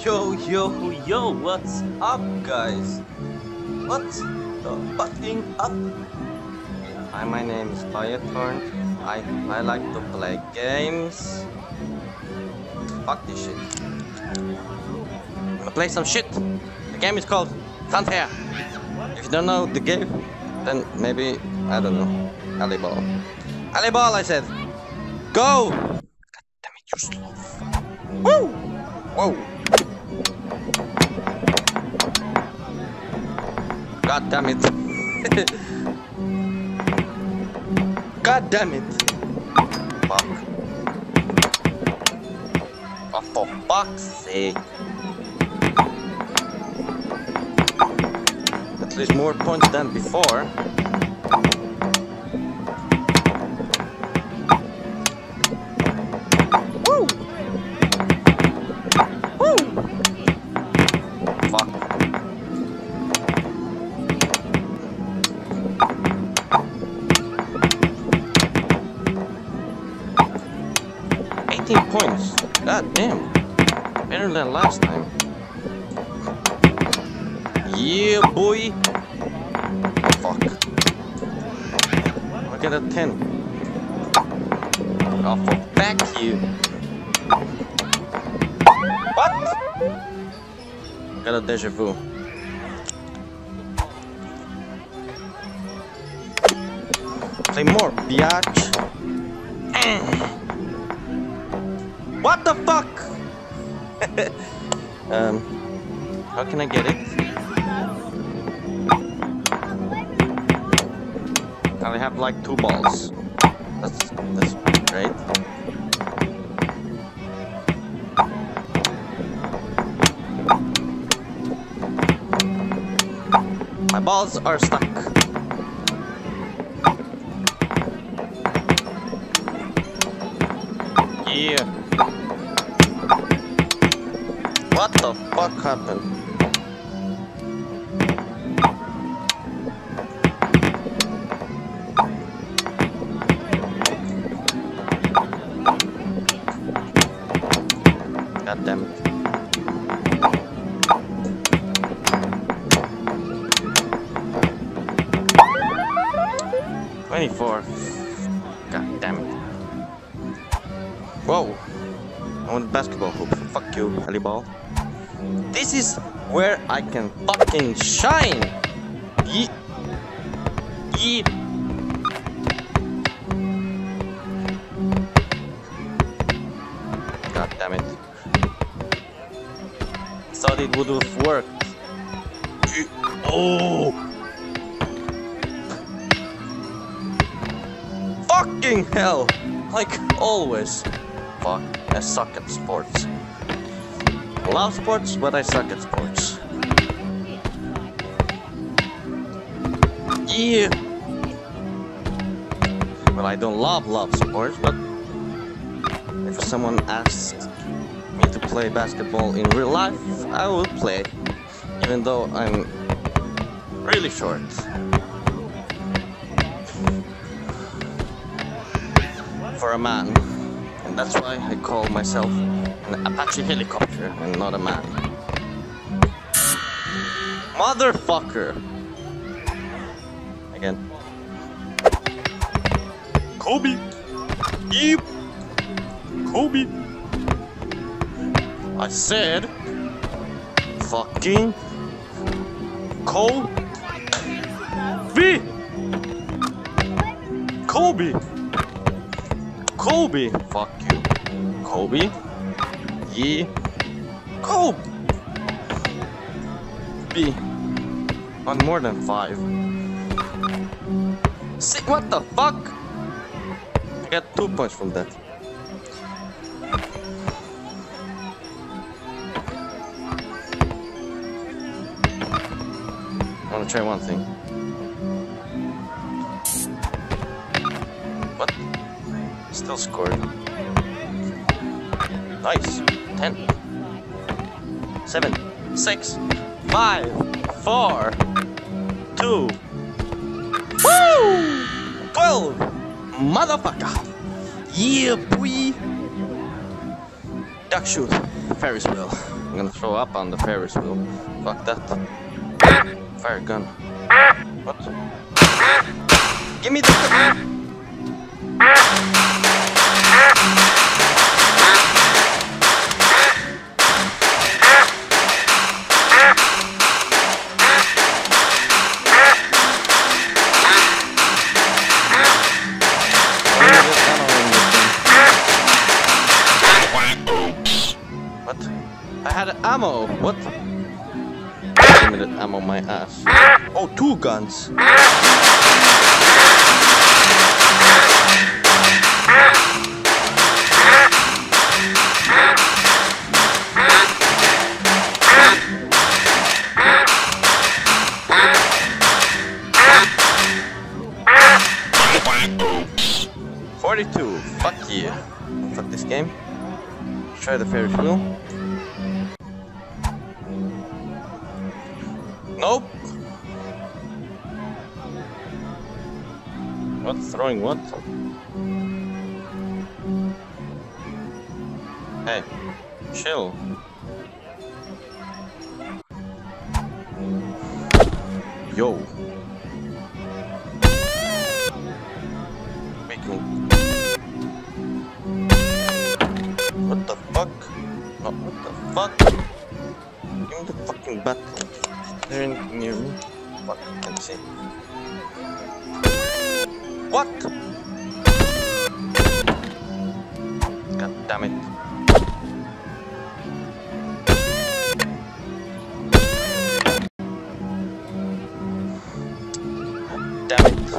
Yo, what's up, guys? What's the fucking up? Hi, my name is Firetorn. I like to play games. Fuck this shit. I'm gonna play some shit. The game is called Santerre. If you don't know the game, then maybe, I don't know, Alley Ball. Alley Ball, I said. Go! God damn it, you're slow. Woo! Whoa! God damn it. God damn it. Fuck. Oh, for fuck's sake. At least more points than before. Woo! Woo! Fuck. Points. God damn. Better than last time. Yeah, boy. Oh, fuck. Look at that 10. Oh, for back you. What? Got a deja vu. Play more, biatch. What the fuck? How can I get it? I have like 2 balls. That's great. My balls are stuck. Yeah. What the fuck happened? God damn it. $24. God damn it. Whoa. I want a basketball hoop. Fuck you, Alley Ball. This is where I can fucking shine! Yeet! Yeet! God damn it. Thought it would have worked. Oh! Fucking hell! Like always. Fuck, I suck at sports. Love sports, but I suck at sports. Yeah. Well, I don't love sports, but if someone asked me to play basketball in real life, I would play, even though I'm really short. For a man. And that's why I call myself an Apache helicopter and not a man. Motherfucker! Again. Kobe! Yep! Kobe! I said fucking Kobe! Kobe! Kobe! Fuck you. Kobe? Yeah. Kobe! B. On more than 5. See, what the fuck? I got 2 points from that. I wanna try one thing. What? Still scored. Nice. 10. 7. 6. 5. 4. 2. Woo! 12. Motherfucker. Yeah, boy. Duck shoot. Ferris wheel. I'm gonna throw up on the Ferris wheel. Fuck that. Fire gun. What? Give me the... What? I had ammo. What? Give me that ammo, my ass. Oh, 2 guns. $42. Fuck yeah. Fuck this game. Try the Ferris wheel. Nope. What? Throwing what? Hey, chill. Yo. Weakling. What the fuck? No, what the fuck? Give me the fucking bat. They're near me. Fuck, I can't see. What? God damn it. God damn it.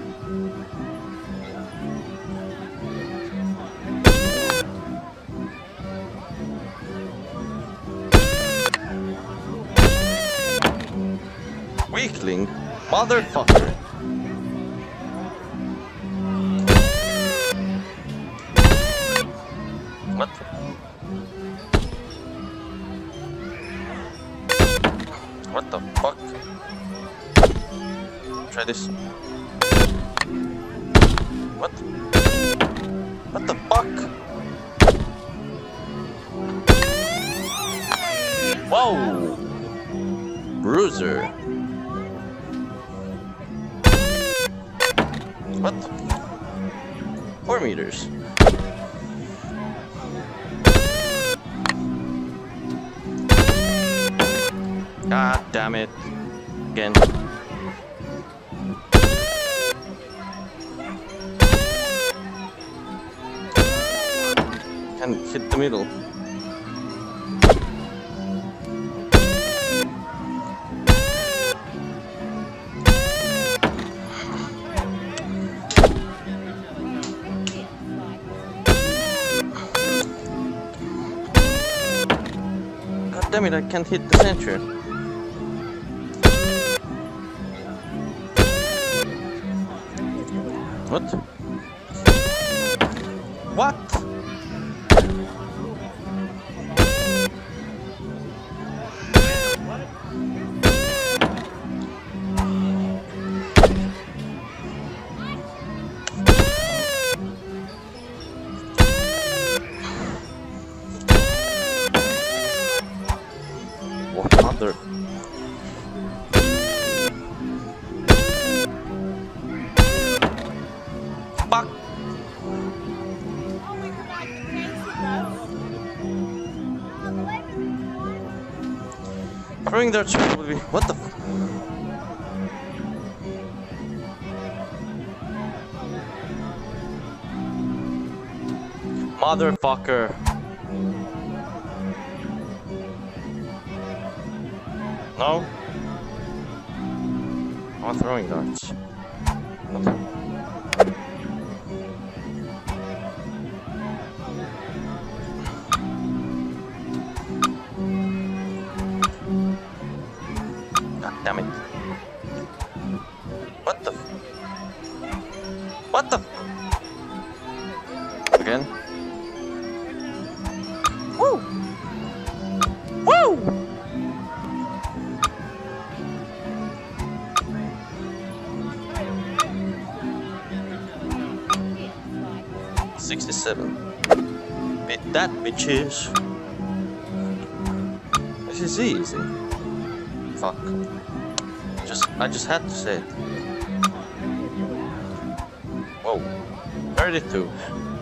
Weakling, motherfucker. What? What the fuck? Try this. What? What the fuck? Whoa! Bruiser. What the? 4 meters. God damn it. Again. Can't hit the middle. Damn it, I can't hit the center. What? What? What other? Fuck! Throwing darts will be... What the f... Motherfucker! No? I'm throwing darts. What? God damn it. What the... What the... Again? Woo! Woo! 67. Beat that, bitches. This is easy. Fuck. I just had to say it. Whoa. 32.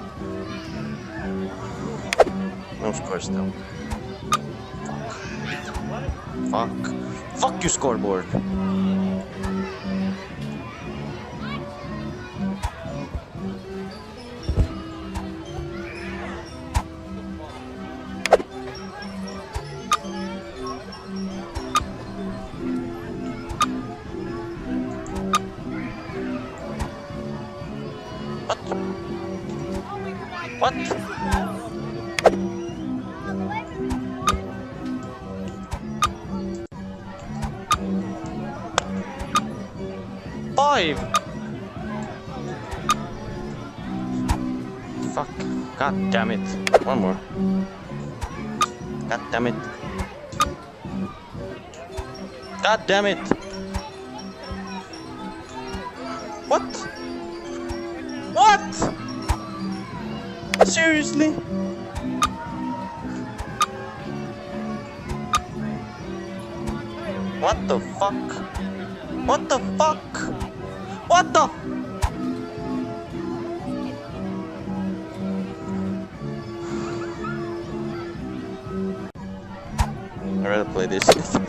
No score still. Fuck. Fuck you, scoreboard. What? Five. Fuck. God damn it. One more. God damn it. God damn it. What? What? Seriously? What the fuck? What the fuck? What the? I'd rather play this.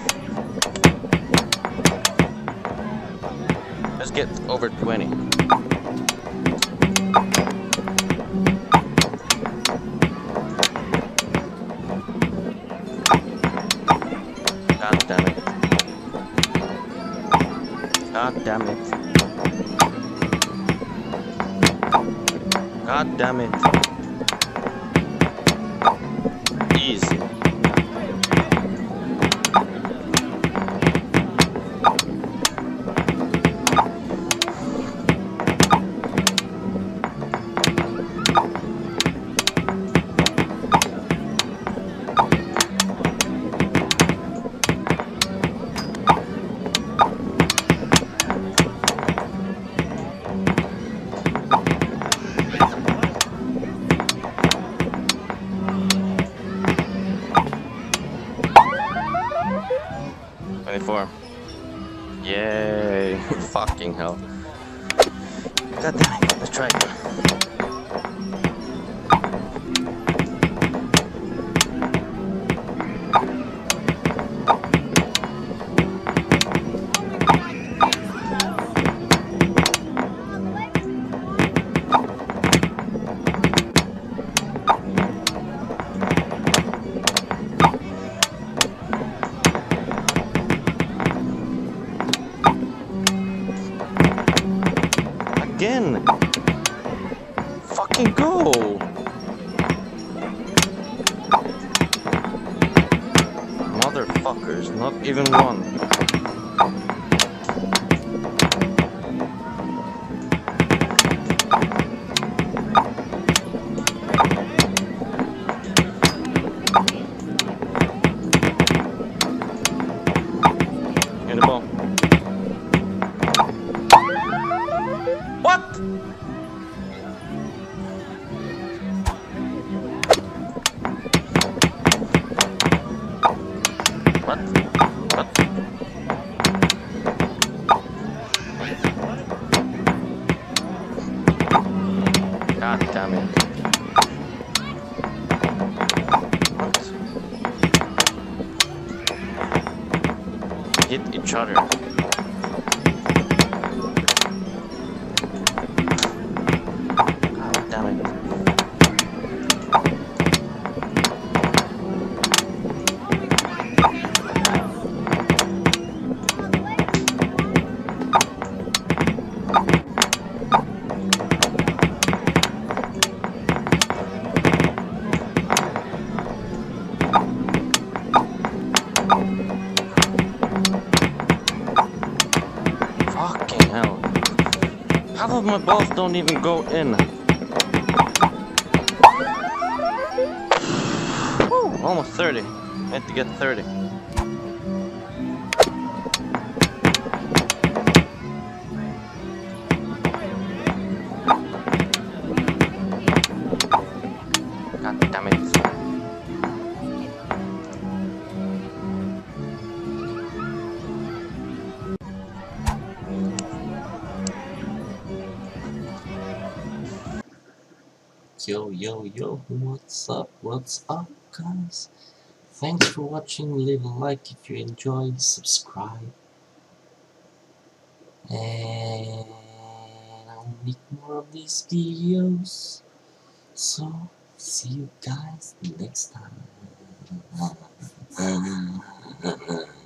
Let's get over 20. God damn it. God damn it. God damn it. Easy. Yay! Fucking hell. God damn it, let's try again. Again! Fucking go! Motherfuckers, not even one. In the ball. What? What? What? God damn it. What? Hit each other. Damn it. Fucking hell. Half of my balls don't even go in. Whew, almost 30. I had to get 30. God damn it. Yo, yo, yo, what's up, guys? Thanks for watching, leave a like if you enjoyed, subscribe, and I'll make more of these videos, so see you guys next time.